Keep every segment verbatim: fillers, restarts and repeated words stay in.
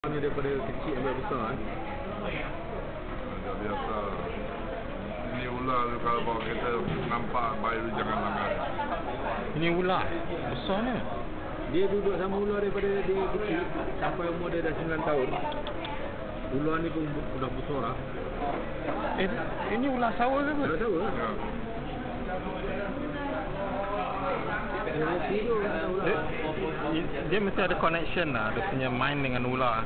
Ni daripada kecil sampai besar eh. Dah biasa. Ini ular tu kalau bawa kereta nampak baik jangan langgar. Ini ular besar ni. Dia duduk sama ular daripada dia kecil sampai umur dia dah sembilan tahun. Ular ni pun dah besar lah. Eh, ini ular sawah ke apa? Ular sawah lah. Ya. Dia tidur dengan ular. Dia, dia mesti ada connection lah. Dia punya mind dengan ular.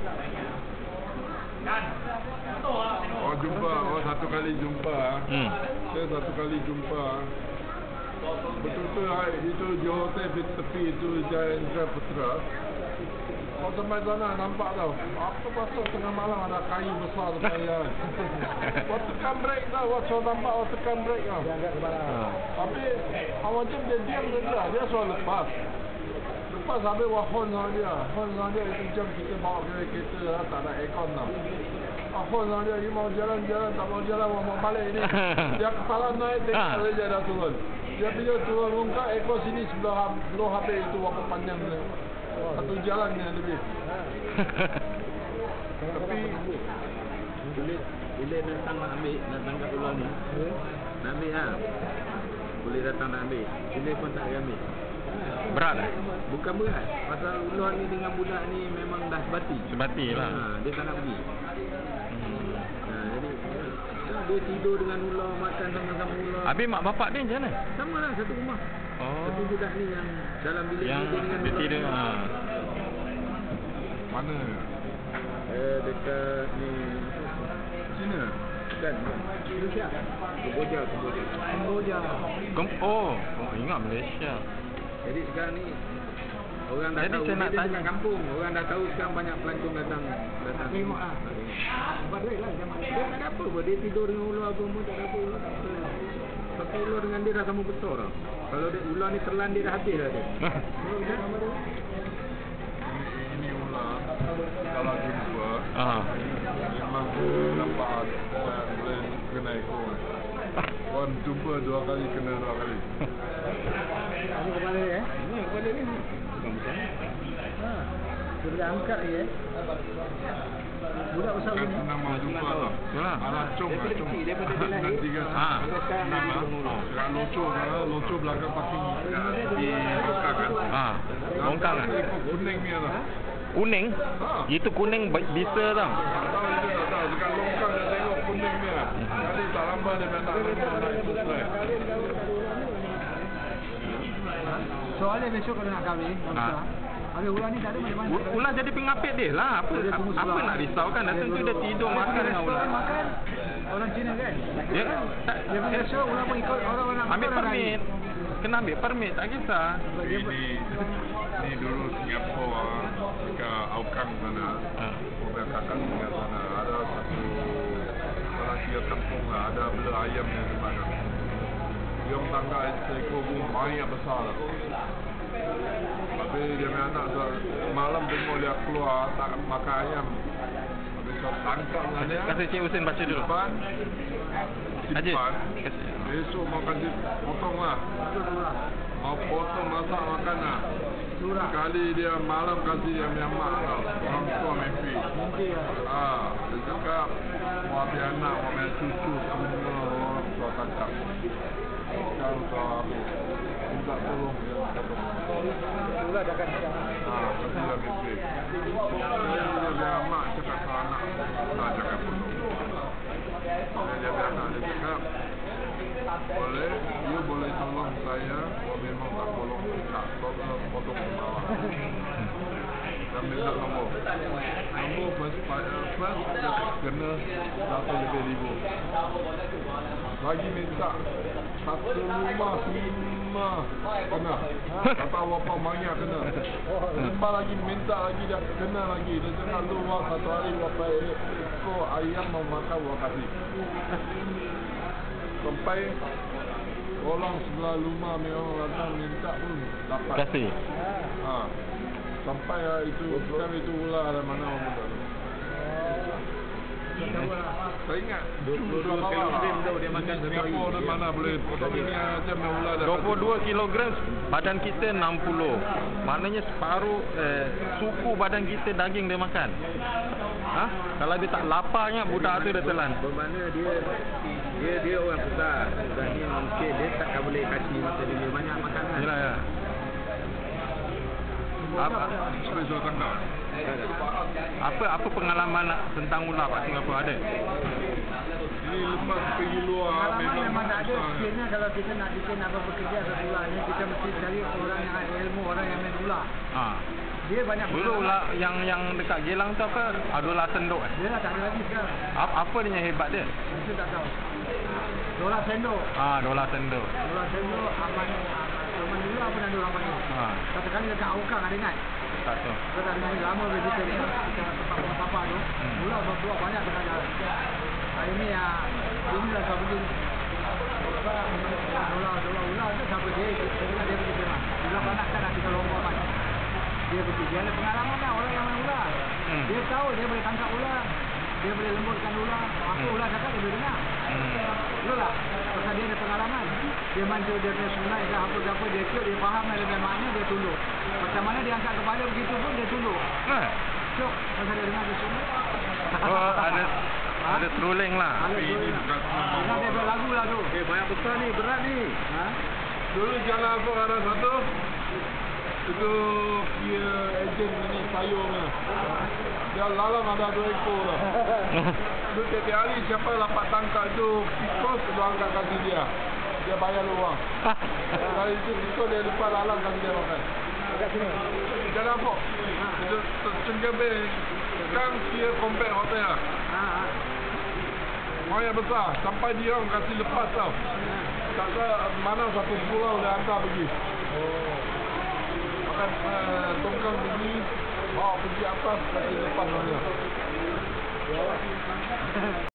Oh jumpa, oh satu kali jumpa. Hmm. Saya satu kali jumpa. Betul-betul lah, itu di hotel di tepi itu Jaya Indra Putra. Oh sampai sana nampak tau. Apa pasal tengah malam ada kayu besar depan dia. Oh tekan brake tau, oh so nampak oh tekan brake tau. Dia angkat kepala. Ha. Tapi awak macam dia diam saja, dia suruh lepas. Lepas habis wah hon sama dia. Hon sama dia itu jam kita bawa kereta lah, tak ada aircon tau. Ah, hon sama dia, dia mau jalan-jalan, tak mau jalan, mau balik ni. Dia kepala naik, tengok saja dah turun. Dia bila turun muka, ekor sini sebelah sebelah habis itu waktu panjang dia. Satu jalannya lebih. Tapi boleh boleh datang nak ambil, nak tangkap ular ni. Nak ambil lah. Boleh datang nak ambil. Boleh pun tak boleh ambil. Berat lah. Bukan berat. Pasal ular ni dengan budak ni memang dah sebati. Sebati lah. Ha, dia tak nak pergi. Hmm. Ha, jadi ya, dia tidur dengan ular, makan sama-sama ular. Habis mak bapak dia macam mana? Sama lah satu rumah. Oh. Satu budak ni yang dalam bilik Yang ni dia dengan dia ular. tidur. Ha. mana? Eh dekat ni Cina? kan Malaysia. Kamboja, Kamboja. Kamboja. Kem oh, oh, ingat Malaysia. Jadi sekarang ni orang dah Jadi tahu saya nak dia tanya. dekat kampung, orang dah tahu sekarang banyak pelancong datang datang. Tengok ah. Badai lah zaman. Dia tak ada apa pun, dia tidur dengan ular apa pun tak ada apa, tak apa. Tapi ular dengan dia dah sama besar tau. Kalau dia ular ni telan dia dah habis dah dia. Ini ular kalau jumpa Ah. memang nampak orang boleh kena ekor. Orang jumpa dua kali kena dua kali. Ini kepala dia eh? Ini kepala dia. Bukan besar. Ha. Sudah angkat lagi eh. Budak besar Kan ni. senang mau jumpa tau. Yalah. Alah cung lah cung. Daripada dia lahir. Nanti kan. Ah. Senang lah. Dekat locor kan. Locor belakang parking. Di longkang kan. Ah. Longkang ah. Ekor kuning ni tau. Kuning? Ha. Itu kuning bi- bisa tau. Tak tahu itu tak tahu. Dekat longkang dia tengok kuning ni lah. Kali tak lambat dia nak nak selesai. Soalnya besok kalau nak kahwin, Ha. ada ular ni tak ada mana-mana. U- Ular jadi pengapit dia lah. Apa Dia apa, tunggu apa sebelah. nak risaukan? Datang tu dia tidur makan dengan ular. Makan orang Cina kan. Dia tak, Dia punya show ular pun ikut orang nak ambil permit. Kena ambil permit, tak kisah. Ini ni dulu Singapura dekat Aukang sana. Ha. Mobil kakak tinggal sana. Ada satu dalam tiga kampung lah. Ada bela ayam yang di mana. Dia orang tangga seekor pun banyak besar lah. Tapi dia punya anak tu malam tengok dia keluar tak makan ayam. Habis tu tangkap dengan dia. Kasih Cik Husin baca dulu. Simpan. Haji. Simpan. Kasih. Besok mau kasih potong lah. Mau potong masak makan lah. Sekali dia malam kasih dia punya mak tau. Orang tua mimpi. Mimpi lah. Ah, dia cakap mau ambil anak, mau ambil cucu semua orang tua tangkap. Sekarang tua aku minta tolong dia potong. Ular dah akan Ah, kasih dia mimpi. Dia punya mak cakap ke anak, nak jangan potong. Dia punya anak dia cakap, boleh, you boleh tolong saya, kalau memang tak tolong, tak tolong potong ke bawah. Dan minta nombor. Nombor first, uh, first dia kena satu lebih ribu. Lagi minta satu rumah semua kena. Tak tahu apa banyak kena. Lepas lagi minta lagi dia kena lagi. Dia cakap lu wah satu hari berapa ekor ayam mau makan wah kasih. Sampai orang sebelah rumah memang datang minta pun dapat. Kasih. Ha. Sampai lah itu, sekarang itu ular dari mana orang tak tahu. Saya ingat dua puluh dua kilogram tu dia makan satu hari. Singapura tu mana boleh potong ini macam yang ular dah. dua puluh dua kilogram, badan kita enam puluh. Maknanya separuh eh, suku badan kita daging dia makan. Ha? Kalau dia tak laparnya budak tu dia telan. Bermakna dia dia dia orang besar dan dia mungkin dia takkan boleh kasih masa dia banyak makanan. Yalah ya. Apa Spesial tangkap. apa apa pengalaman tentang ular kat Singapura ada? Ini lepas pergi luar Pengalaman memang memang tak ada. susah. Sekiranya kalau kita nak kita nak bekerja kat ular ni, kita mesti cari orang yang ada ilmu, orang yang main ular. Ha. Dia banyak Dulu ular yang yang dekat Gelang tu apa? Ada ular sendok eh. Dia dah tak ada lagi sekarang. Apa, apa dia yang hebat dia? Kita tak tahu. Dolar sendok. Ah, ha, ular sendok. Dolar sendok, aman aman ular pun ada orang panggil. Ha. Satu kali dekat Aukang ada ingat? Tak tahu. Kita tak dengar lama bila kita ni kita tempat papa tu. Hmm. Ular berbuah banyak dekat jalan. Hari ni ya ini lah siapa begini. Ular ular ular tu siapa dia? Kita dengar dia pergi sana. Ular banyak kan kita lompat banyak. Dia pergi, dia ada pengalaman lah orang yang main ular. Hmm. Dia tahu dia boleh tangkap ular, dia boleh lembutkan ular. Apa Hmm. ular cakap dia boleh dengar. Hmm. Betul tak? Pasal dia ada pengalaman. Dia mandu dia punya sungai ke apa-apa, dia tiup, dia faham lah dia punya makna, dia tunduk. Macam mana dia angkat kepala begitu pun dia tunduk. Eh. Tiup, pasal dia dengar dia sungai. Oh, ada ada seruling lah. Ada Ini suruh bukan lah. semua. Dengar dia punya lagu lah tu. Eh banyak besar ni, berat ni. Ha? Dulu jalan apa ada satu. Itu dia ejen ini sayurnya. Dia lalang ada dua ekor lah. Itu tiap hari siapa dapat tangkap itu tikus, dia angkat kaki dia. Dia bayar luang. Kalau itu tikus dia lepas lalang kaki dia makan. Dekat sini. Jalan apa? Itu Cengkebe. Sekarang dia compact hotel lah. Ha, ha. Orang yang besar. Sampai dia orang kasih lepas tau. Tak tahu mana satu pulau dia hantar pergi. Makan uh, tongkang pergi. Bawa pergi atas kasih lepas orang dia.